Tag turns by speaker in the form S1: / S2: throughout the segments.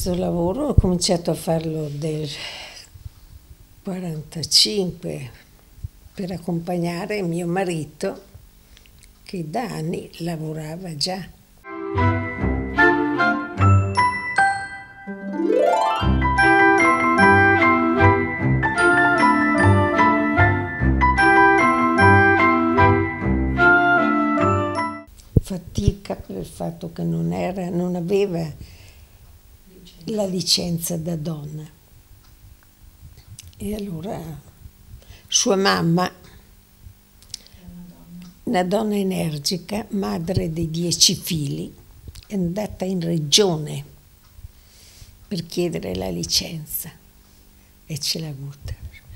S1: questo lavoro ho cominciato a farlo del 45 per accompagnare mio marito che da anni lavorava già. Fatica per il fatto che non aveva la licenza da donna. E allora sua mamma, una donna energica, madre di 10 figli, è andata in regione per chiedere la licenza e ce l'ha avuta.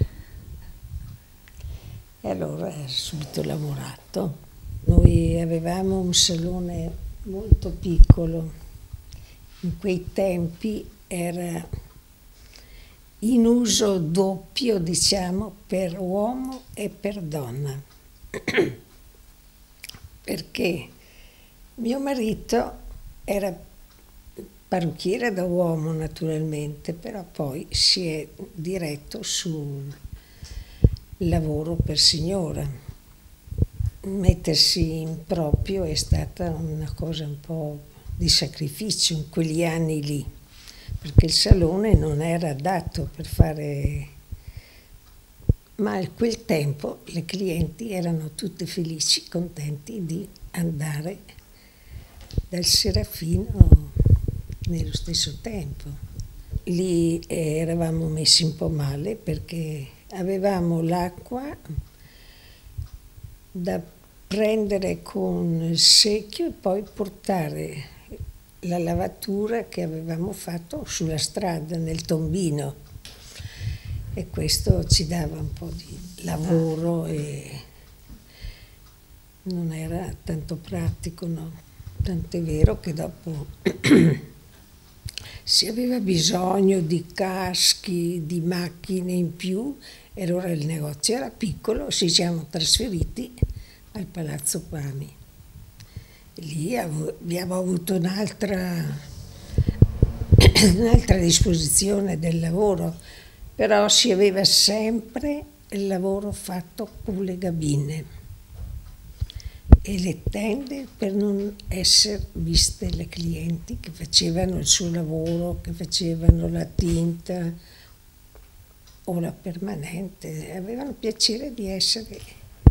S1: E allora ha subito lavorato. Noi avevamo un salone molto piccolo, in quei tempi era in uso doppio, diciamo, per uomo e per donna, perché mio marito era parrucchiere da uomo naturalmente, però poi si è diretto sul lavoro per signora. Mettersi in proprio è stata una cosa un po' di sacrificio in quegli anni lì, perché il salone non era adatto per fare, ma a quel tempo le clienti erano tutte felici, contenti di andare dal Serafino nello stesso tempo. Lì eravamo messi un po' male perché avevamo l'acqua da prendere con il secchio e poi portare la lavatura che avevamo fatto sulla strada, nel tombino. E questo ci dava un po' di lavoro e non era tanto pratico, no? Tant'è vero che dopo si aveva bisogno di caschi, di macchine in più, e allora il negozio era piccolo, ci siamo trasferiti al Palazzo Pani. Lì abbiamo avuto un'altra disposizione del lavoro, però si aveva sempre il lavoro fatto con le gabine e le tende per non essere viste le clienti che facevano il suo lavoro, che facevano la tinta o la permanente, avevano piacere di essere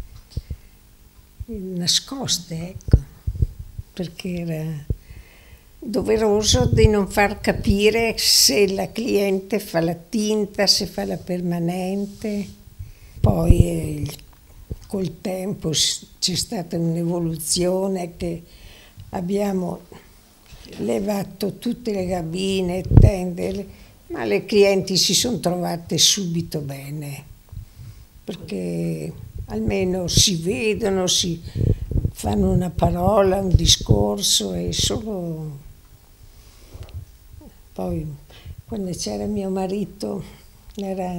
S1: nascoste, ecco, perché era doveroso di non far capire se la cliente fa la tinta, se fa la permanente. Poi col tempo c'è stata un'evoluzione che abbiamo levato tutte le gabine, tende, ma le clienti si sono trovate subito bene, perché almeno si vedono, si fanno una parola, un discorso e solo. Poi quando c'era mio marito era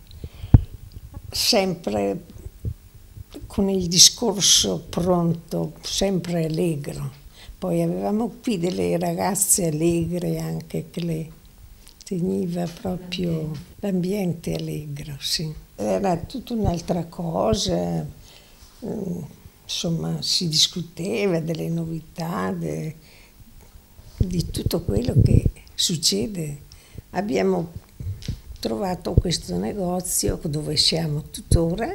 S1: sempre con il discorso pronto, sempre allegro. Poi avevamo qui delle ragazze allegre anche che le teniva proprio l'ambiente allegro, sì. Era tutta un'altra cosa, insomma si discuteva delle novità, di tutto quello che succede. Abbiamo trovato questo negozio dove siamo tuttora,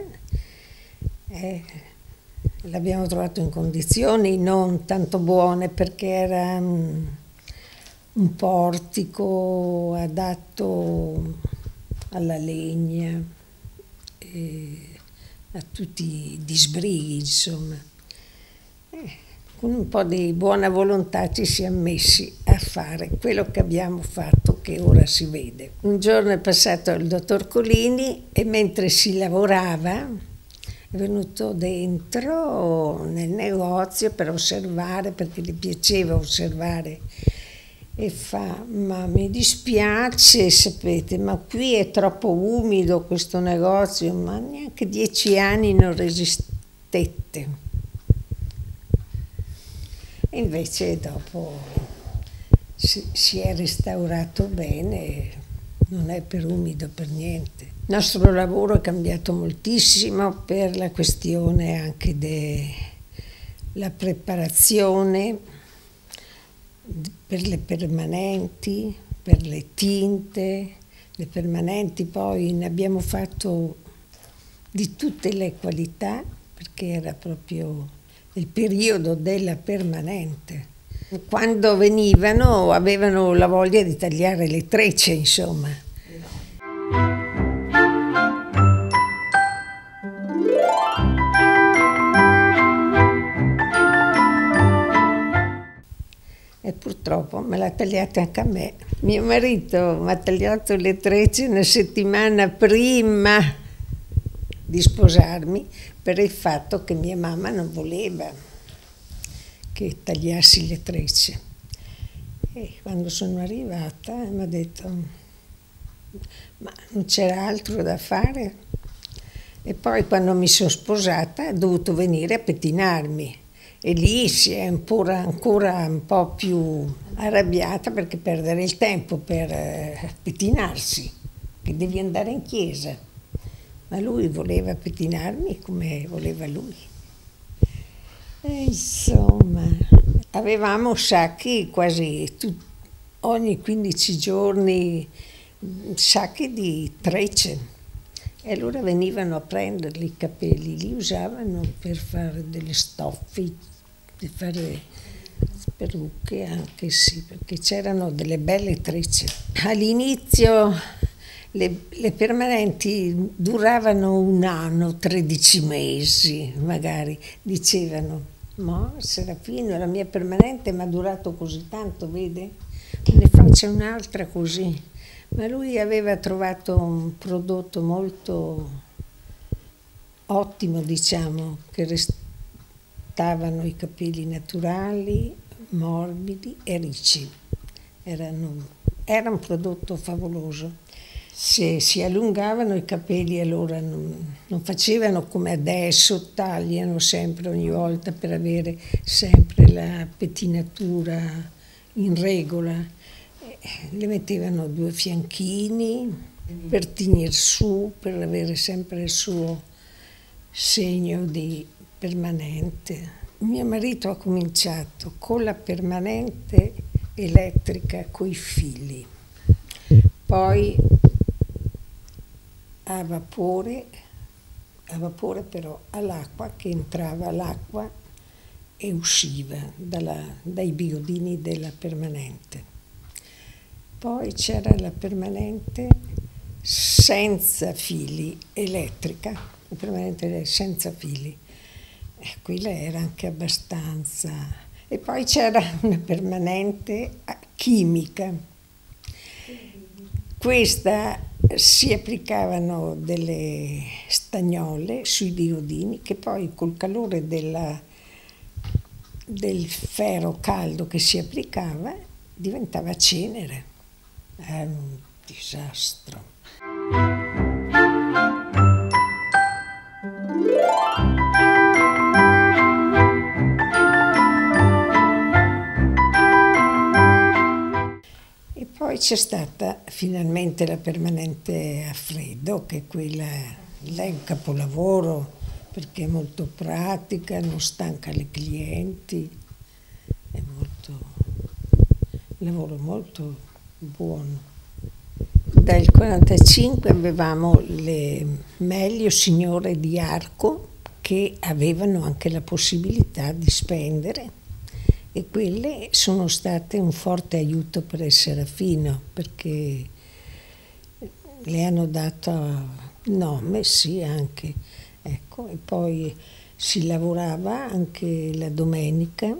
S1: l'abbiamo trovato in condizioni non tanto buone perché era un portico adatto alla legna e a tutti i disbrighi, insomma. Con un po' di buona volontà ci siamo messi a fare quello che abbiamo fatto, che ora si vede. Un giorno è passato il dottor Colini e mentre si lavorava è venuto dentro nel negozio per osservare, perché gli piaceva osservare, e fa: ma mi dispiace, sapete, ma qui è troppo umido questo negozio, ma neanche 10 anni non resistette. E invece dopo si è restaurato bene, non è per umido per niente. Il nostro lavoro è cambiato moltissimo per la questione anche della preparazione per le permanenti, per le tinte. Le permanenti poi ne abbiamo fatto di tutte le qualità, perché era proprio il periodo della permanente. Quando venivano avevano la voglia di tagliare le trecce, insomma. E purtroppo me l'ha tagliata anche a me. Mio marito mi ha tagliato le trecce una settimana prima di sposarmi per il fatto che mia mamma non voleva che tagliassi le trecce. E quando sono arrivata mi ha detto: ma non c'era altro da fare? E poi quando mi sono sposata ha dovuto venire a pettinarmi. E lì si è ancora un po' più arrabbiata, perché perdere il tempo per pettinarsi, che devi andare in chiesa. Ma lui voleva pettinarmi come voleva lui. E insomma, avevamo sacchi quasi ogni 15 giorni, sacchi di trecce. E allora venivano a prenderli i capelli, li usavano per fare delle stoffe, per fare perrucche anche, sì, perché c'erano delle belle trecce. All'inizio le permanenti duravano un anno, 13 mesi magari, dicevano: ma Serafino, la mia permanente mi ha durato così tanto, vede? Ne faccio un'altra così. Ma lui aveva trovato un prodotto molto ottimo, diciamo, che restavano i capelli naturali, morbidi e ricci. Era un prodotto favoloso. Se si allungavano i capelli allora non facevano come adesso, tagliano sempre ogni volta per avere sempre la pettinatura in regola. Le mettevano 2 fianchini per tenere su, per avere sempre il suo segno di permanente. Mio marito ha cominciato con la permanente elettrica coi fili, poi a vapore però all'acqua, che entrava l'acqua e usciva dai bigodini della permanente. Poi c'era la permanente senza fili, elettrica, la permanente senza fili. Quella era anche abbastanza. E poi c'era una permanente chimica. Questa si applicavano delle stagnole sui bigodini che poi col calore del ferro caldo che si applicava diventava cenere. È un disastro. E poi c'è stata finalmente la permanente a freddo, che quella è un capolavoro, perché è molto pratica, non stanca le clienti, è un lavoro molto buono. Dal 1945 avevamo le meglio signore di arco, che avevano anche la possibilità di spendere, e quelle sono state un forte aiuto per il Serafino, perché le hanno dato nome, sì, anche, ecco. E poi si lavorava anche la domenica,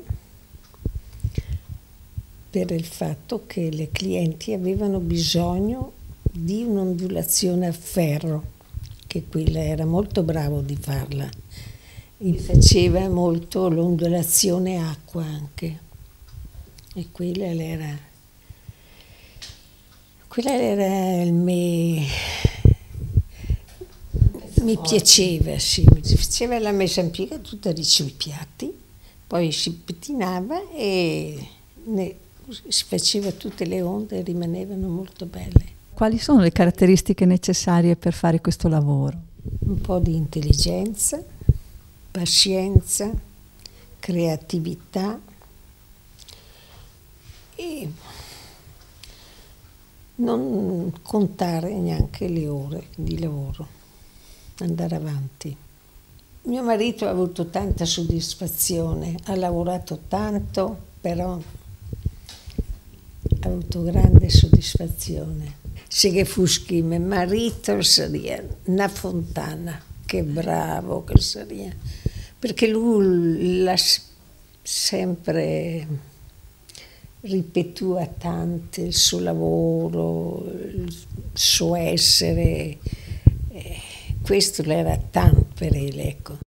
S1: per il fatto che le clienti avevano bisogno di un'ondulazione a ferro, che quella era molto bravo di farla. E faceva molto l'ondulazione acqua anche, e quella era mi piaceva, sì, mi faceva la messa in piega tutta sui piatti, poi si pettinava e si faceva tutte le onde e rimanevano molto belle.
S2: Quali sono le caratteristiche necessarie per fare questo lavoro?
S1: Un po' di intelligenza, pazienza, creatività e non contare neanche le ore di lavoro, andare avanti. Mio marito ha avuto tanta soddisfazione, ha lavorato tanto, però ha avuto grande soddisfazione. Se che foschi mio marito sarebbe una fontana, che bravo che sarebbe, perché lui l'ha sempre ripetuto a tante il suo lavoro, il suo essere, questo era tanto per lui, ecco.